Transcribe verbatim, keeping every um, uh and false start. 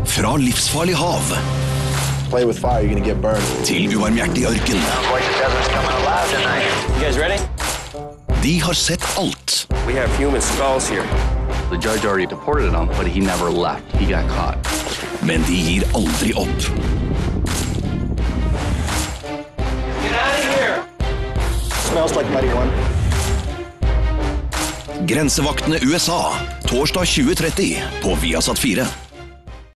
Fra livsfarlig hav Play with fire, you're gonna get burned. til ubarmhjertig ørken. You guys ready? De har sett alt. We have human skulls here. The judge already deported him, but he never left. He got caught. Men de gir aldri opp. Get out of here! Smells like ninety-one. Grensevaktene U S A, torsdag tjue tretti på Viasat fire.